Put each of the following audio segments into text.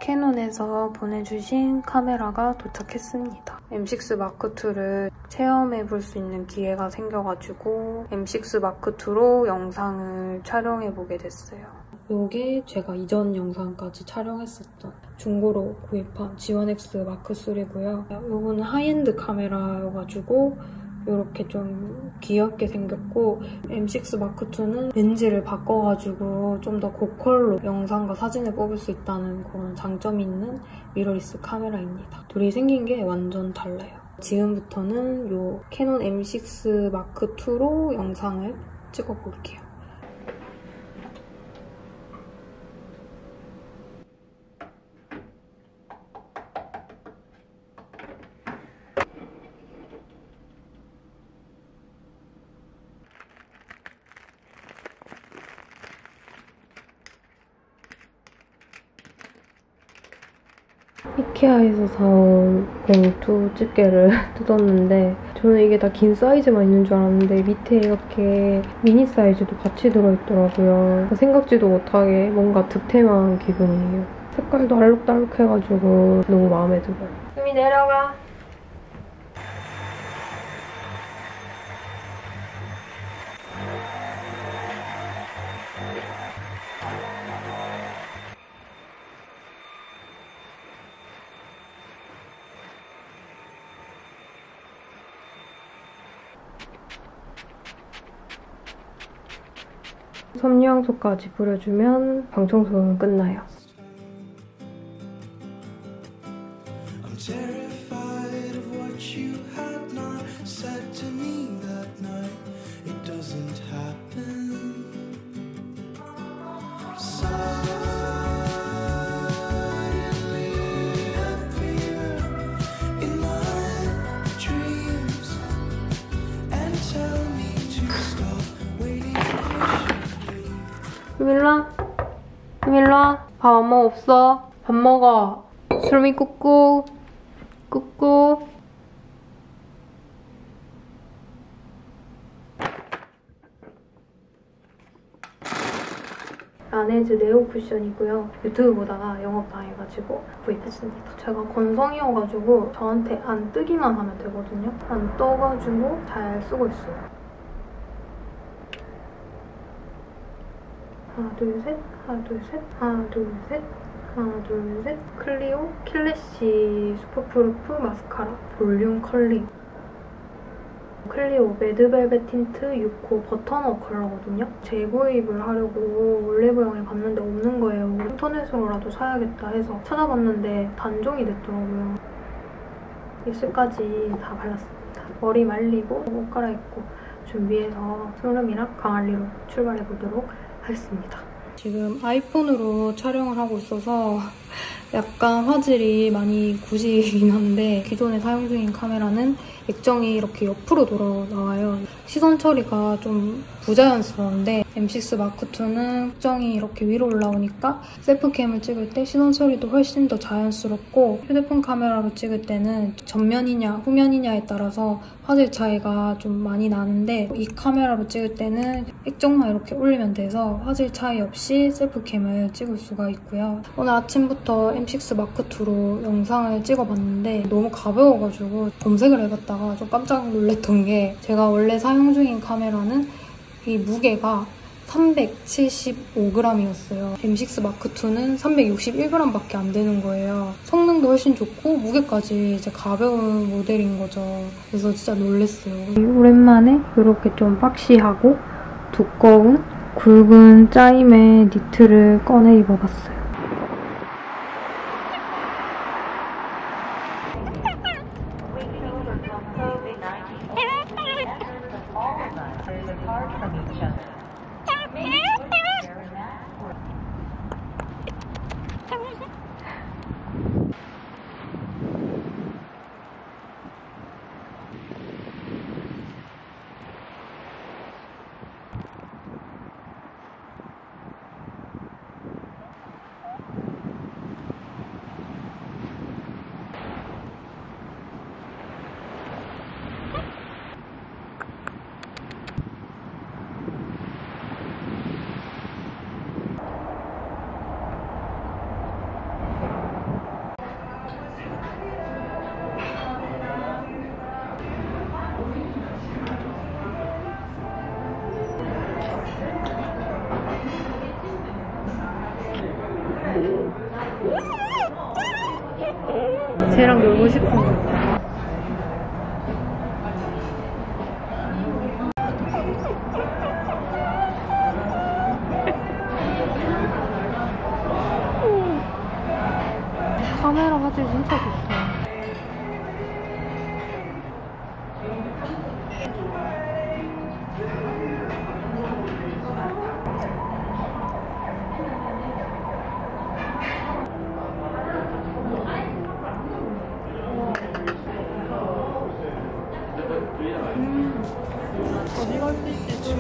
캐논에서 보내주신 카메라가 도착했습니다. M6 마크2를 체험해볼 수 있는 기회가 생겨가지고 M6 마크2로 영상을 촬영해보게 됐어요. 이게 제가 이전 영상까지 촬영했었던 중고로 구입한 G1X 마크3고요. 이거는 하이엔드 카메라여가지고 이렇게 좀 귀엽게 생겼고, M6 마크2는 렌즈를 바꿔가지고 좀 더 고퀄로 영상과 사진을 뽑을 수 있다는 그런 장점이 있는 미러리스 카메라입니다. 둘이 생긴 게 완전 달라요. 지금부터는 이 캐논 M6 마크2로 영상을 찍어볼게요. 이케아에서 사온 봉투 집게를 뜯었는데 저는 이게 다 긴 사이즈만 있는 줄 알았는데 밑에 이렇게 미니 사이즈도 같이 들어있더라고요. 생각지도 못하게 뭔가 득템한 기분이에요. 색깔도 알록달록해가지고 너무 마음에 들어요. 수미 내려가. 섬유향소까지 뿌려주면 방 청소는 끝나요. 수밀라, 밥 안 먹어? 없어? 밥 먹어. 수미 꾸꾸. 꾸꾸. 라네즈 네오 쿠션이고요. 유튜브 보다가 영업당해가지고 구입했습니다. 제가 건성이어가지고 저한테 안 뜨기만 하면 되거든요. 안 떠가지고 잘 쓰고 있어요. 하나, 둘, 셋. 하나, 둘, 셋. 하나, 둘, 셋. 하나, 둘, 셋. 클리오 킬래시 슈퍼프루프 마스카라 볼륨 컬링. 클리오 매드벨벳 틴트 6호 버터넛 컬러거든요. 재구입을 하려고 올리브영에 갔는데 없는 거예요. 인터넷으로라도 사야겠다 해서 찾아봤는데 단종이 됐더라고요. 입술까지 다 발랐습니다. 머리 말리고 옷 갈아입고 준비해서 스름이랑 강할리로 출발해보도록 하겠습니다. 지금 아이폰으로 촬영을 하고 있어서 약간 화질이 많이 구시긴 한데 기존에 사용 중인 카메라는 액정이 이렇게 옆으로 돌아 나와요. 시선 처리가 좀 부자연스러운데 M6 마크2는 액정이 이렇게 위로 올라오니까 셀프캠을 찍을 때 시선 처리도 훨씬 더 자연스럽고 휴대폰 카메라로 찍을 때는 전면이냐 후면이냐에 따라서 화질 차이가 좀 많이 나는데 이 카메라로 찍을 때는 액정만 이렇게 올리면 돼서 화질 차이 없이 셀프캠을 찍을 수가 있고요. 오늘 아침부터 M6 마크2로 영상을 찍어봤는데 너무 가벼워가지고 검색을 해봤다가 좀 깜짝 놀랐던 게 제가 원래 사용 중인 카메라는 이 무게가 375g이었어요. M6 마크2는 361g밖에 안 되는 거예요. 성능도 훨씬 좋고 무게까지 이제 가벼운 모델인 거죠. 그래서 진짜 놀랐어요. 오랜만에 이렇게 좀 박시하고 두꺼운 굵은 짜임의 니트를 꺼내 입어봤어요. 쟤랑 놀고 싶은 거. 카메라 화질 진짜 좋다. 어디 갈 수 있지?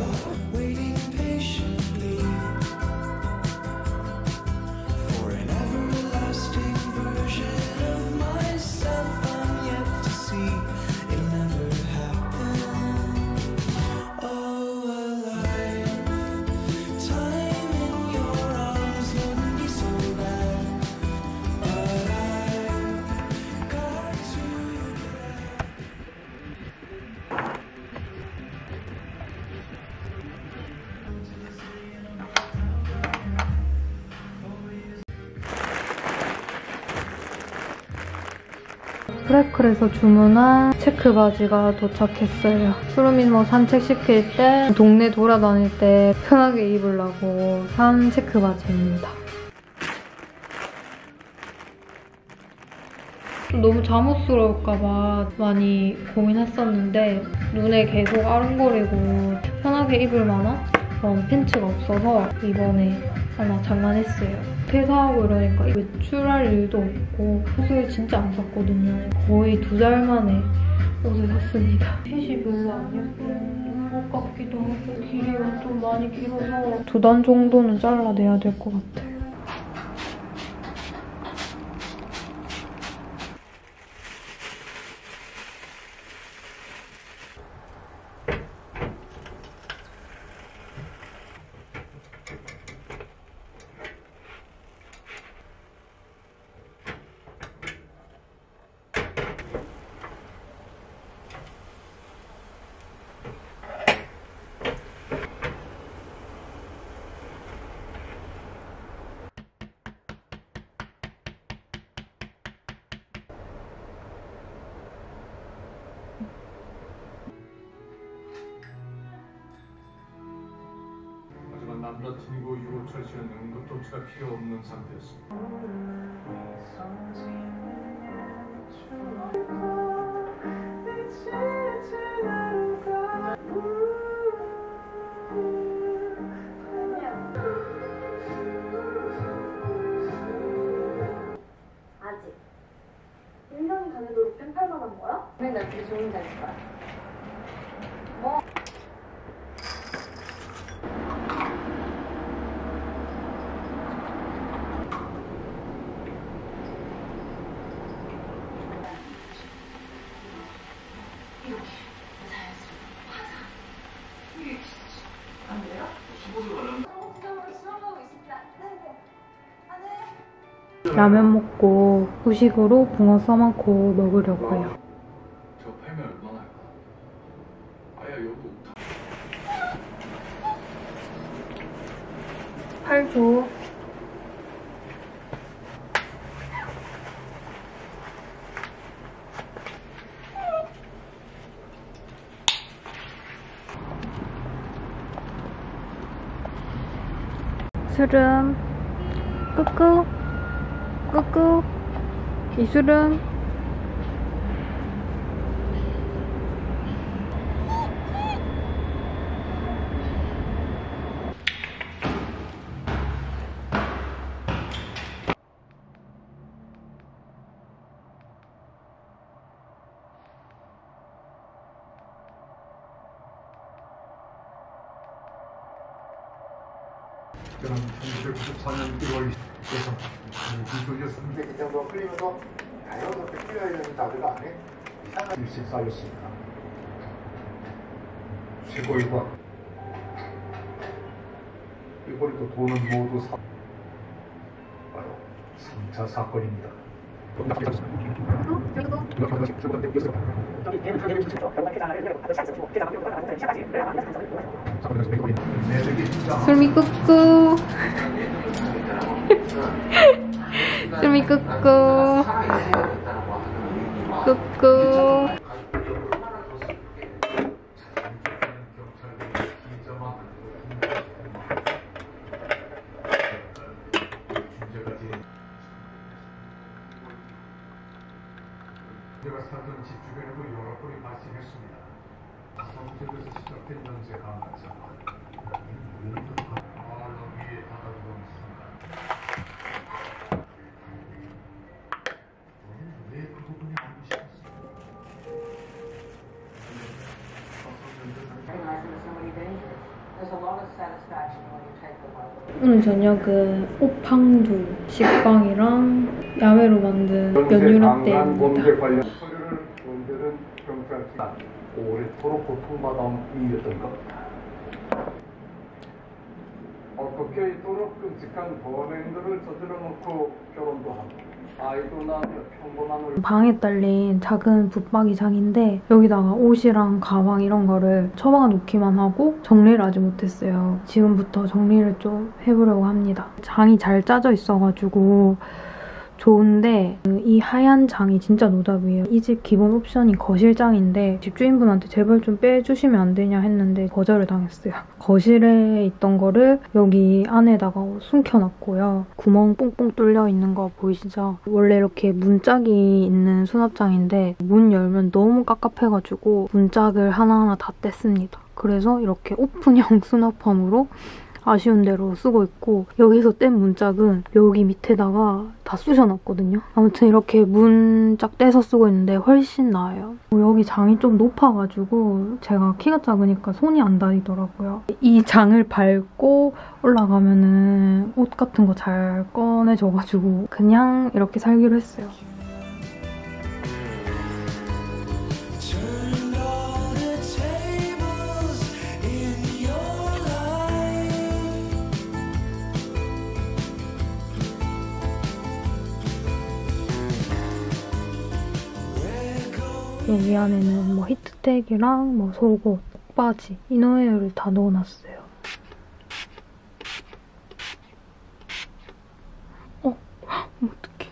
프레클에서 주문한 체크 바지가 도착했어요. 수루민 뭐 산책시킬 때, 동네 돌아다닐 때 편하게 입으려고 산 체크 바지입니다. 너무 잠옷스러울까봐 많이 고민했었는데 눈에 계속 아른거리고 편하게 입을 만한 그런 팬츠가 없어서 이번에 하나 장만했어요. 퇴사하고 이러니까 외출할 일도 없고 옷을 진짜 안 샀거든요. 거의 2달 만에 옷을 샀습니다. 핏이 별로 안 예쁜 것 같기도 하고 길이가 좀 많이 길어서 2단 정도는 잘라내야 될 것 같아요. 남자친구 유호철 씨는 응급조치가 필요 없는 상태였습니다. 아직 1년이 다 돼도 펜팔만 한 거야? 맨날 되게 좋은 데 있을 거야. 뭐? 라면 먹고 후식으로 붕어 써먹고 먹으려고요. 저 팔면 얼마나 할까? 아야 여보. 팔 줘. 수름 꾸꾸 꾸꾸 이수름 그럼 1994년 1월 예상 이쪽이었습니다. 이 정도 풀리면서 자연스럽게 풀려야 되는 자들가 안에 이상한 일씩 쌓였습니다. 최고위관 그리고 돈은 모두 바로 3차 사건입니다. 술미 꾸꾸 수름이 끄끄. 끄끄. 문제가 살던 집 주변에도 여러 건이 발생했습니다. 성적에서 시작된 연쇄 강간사. 위에 다가오는 순간. 왜 그 부분이 알고 싶었어요? 오늘 저녁은 오팡두 식빵이랑 야매로 만든 연유라떼입니다. 서류를 원들은 경찰서 오래도록 고통받아 이겼던 것. 어떻게 이토록 끔찍한 범행들을 저질러 놓고 결혼도 하고 아이도 낳으며 평범한 방에 딸린 작은 붙박이장인데 여기다가 옷이랑 가방 이런 거를 처박아 놓기만 하고 정리를 아직 못했어요. 지금부터 정리를 좀 해보려고 합니다. 장이 잘 짜져 있어가지고 좋은데 이 하얀 장이 진짜 노답이에요. 이 집 기본 옵션이 거실장인데 집주인분한테 제발 좀 빼주시면 안 되냐 했는데 거절을 당했어요. 거실에 있던 거를 여기 안에다가 숨겨놨고요. 구멍 뽕뽕 뚫려 있는 거 보이시죠? 원래 이렇게 문짝이 있는 수납장인데 문 열면 너무 깝깝해가지고 문짝을 하나하나 다 뗐습니다. 그래서 이렇게 오픈형 수납함으로 아쉬운 대로 쓰고 있고 여기서 뗀 문짝은 여기 밑에다가 다 쑤셔놨거든요. 아무튼 이렇게 문짝 떼서 쓰고 있는데 훨씬 나아요. 여기 장이 좀 높아가지고 제가 키가 작으니까 손이 안 닿이더라고요. 이 장을 밟고 올라가면은 옷 같은 거 잘 꺼내져가지고 그냥 이렇게 살기로 했어요. 여기 안에는 뭐 히트텍이랑 뭐 속옷, 바지, 이너웨어를 다 넣어놨어요. 어떡해.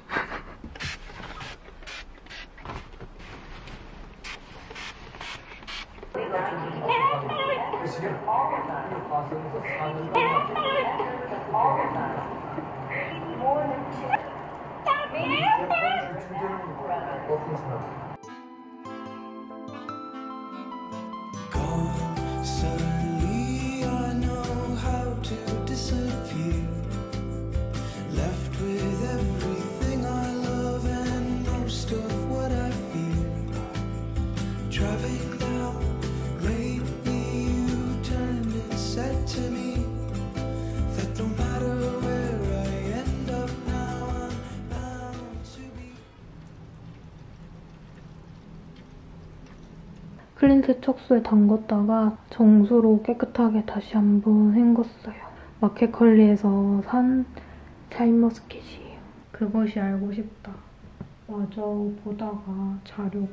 Suddenly I know how to disappear. Left with everything I love and most of what I fear. Driving down lately you turned and said to me that no matter where I end up now I'm bound to be. 클린 세척소에 담궜다가 정수로 깨끗하게 다시 한번 헹궜어요. 마켓컬리에서 산 샤인머스켓이에요. 그것이 알고 싶다. 마저 보다가 자려고요.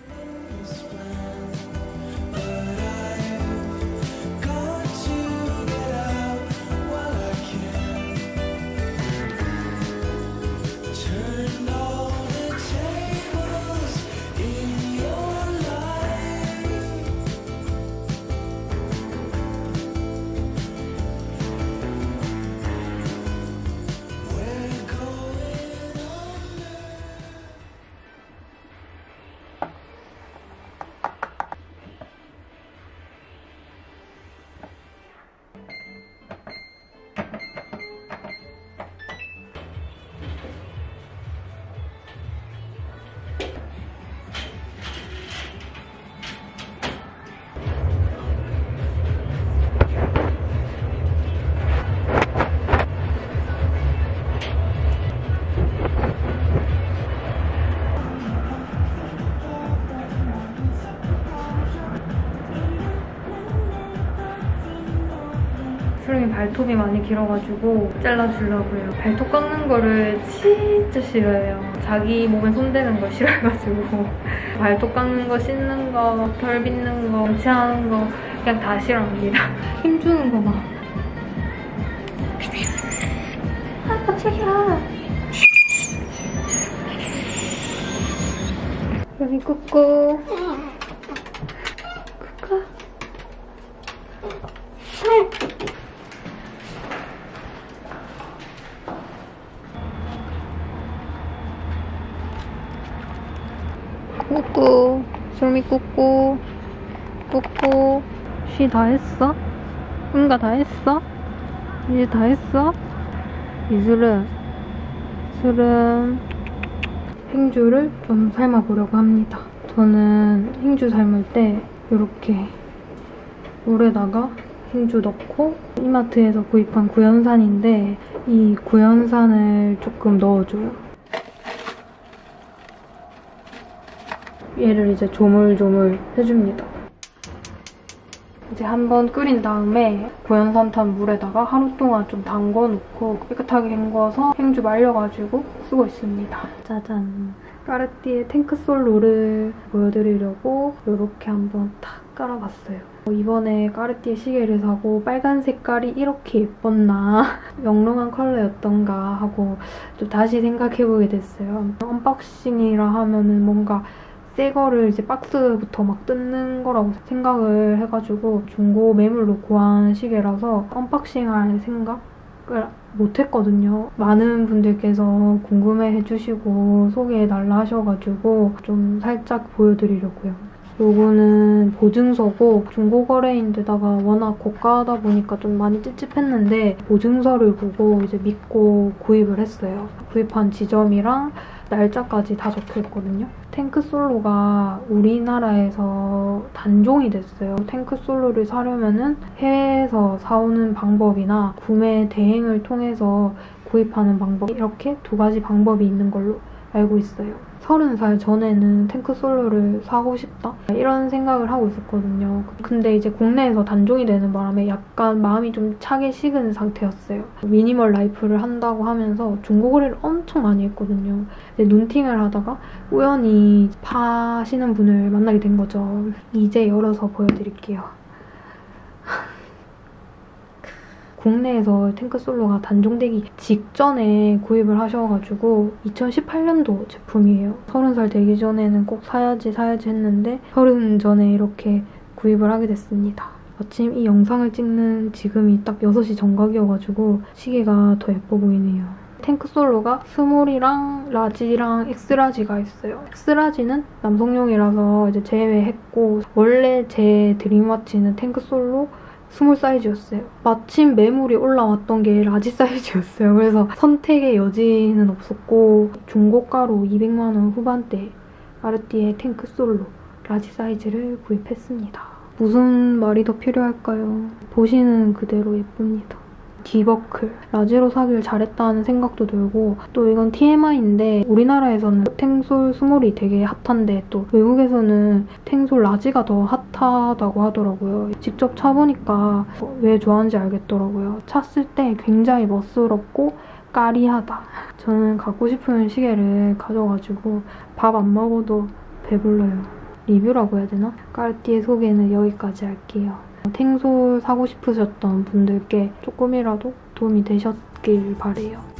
수름이 발톱이 많이 길어가지고 잘라주려고요. 발톱 깎는 거를 진짜 싫어해요. 자기 몸에 손대는 걸 싫어해가지고 발톱 깎는 거, 씻는 거, 털 빗는 거, 염치하는 거 그냥 다 싫어합니다. 힘주는 거 봐. 아, 깜짝이야. 소리 꾸꾸. 꾸꾸. 솔미 꾸꾸. 꾸꾸. 쉬 다 했어? 응가 다 했어? 이제 다 했어? 이슬은 행주를 좀 삶아보려고 합니다. 저는 행주 삶을 때 이렇게 물에다가 행주 넣고 이마트에서 구입한 구연산인데 이 구연산을 조금 넣어줘요. 얘를 이제 조물조물 해줍니다. 이제 한번 끓인 다음에 구연산탄 물에다가 하루 동안 좀 담궈놓고 깨끗하게 헹궈서 행주 말려가지고 쓰고 있습니다. 짜잔! 까르띠에 탱크솔로를 보여드리려고 이렇게 한번 탁 깔아봤어요. 이번에 까르띠에 시계를 사고 빨간 색깔이 이렇게 예뻤나 영롱한 컬러였던가 하고 좀 다시 생각해보게 됐어요. 언박싱이라 하면은 뭔가 새 거를 이제 박스부터 막 뜯는 거라고 생각을 해가지고 중고 매물로 구한 시계라서 언박싱할 생각을 못했거든요. 많은 분들께서 궁금해해주시고 소개해달라 하셔가지고 좀 살짝 보여드리려고요. 요거는 보증서고 중고거래인데다가 워낙 고가하다 보니까 좀 많이 찝찝했는데 보증서를 보고 이제 믿고 구입을 했어요. 구입한 지점이랑 날짜까지 다 적혀있거든요. 탱크솔로가 우리나라에서 단종이 됐어요. 탱크솔로를 사려면은 해외에서 사오는 방법이나 구매 대행을 통해서 구입하는 방법 이렇게 두 가지 방법이 있는 걸로 알고 있어요. 30살 전에는 탱크솔로를 사고 싶다? 이런 생각을 하고 있었거든요. 근데 이제 국내에서 단종이 되는 바람에 약간 마음이 좀 차게 식은 상태였어요. 미니멀 라이프를 한다고 하면서 중고거래를 엄청 많이 했거든요. 눈팅을 하다가 우연히 파시는 분을 만나게 된 거죠. 이제 열어서 보여드릴게요. 국내에서 탱크솔로가 단종되기 직전에 구입을 하셔가지고 2018년도 제품이에요. 30살 되기 전에는 꼭 사야지 했는데 30 전에 이렇게 구입을 하게 됐습니다. 마침 이 영상을 찍는 지금이 딱 6시 정각이어가지고 시계가 더 예뻐 보이네요. 탱크솔로가 스몰이랑 라지랑 엑스라지가 있어요. 엑스라지는 남성용이라서 이제 제외했고 원래 제 드림워치는 탱크솔로 스몰 사이즈였어요. 마침 매물이 올라왔던 게 라지 사이즈였어요. 그래서 선택의 여지는 없었고 중고가로 200만 원 후반대 까르띠에 탱크솔로 라지 사이즈를 구입했습니다. 무슨 말이 더 필요할까요? 보시는 그대로 예쁩니다. 디버클. 라지로 사길 잘했다는 생각도 들고 또 이건 TMI인데 우리나라에서는 탱솔 스몰이 되게 핫한데 또 외국에서는 탱솔 라지가 더 핫하다고 하더라고요. 직접 차보니까 왜 좋아하는지 알겠더라고요. 찼을 때 굉장히 멋스럽고 까리하다. 저는 갖고 싶은 시계를 가져가지고 밥 안 먹어도 배불러요. 리뷰라고 해야 되나? 까르띠에 소개는 여기까지 할게요. 탱솔 사고 싶으셨던 분들께 조금이라도 도움이 되셨길 바래요.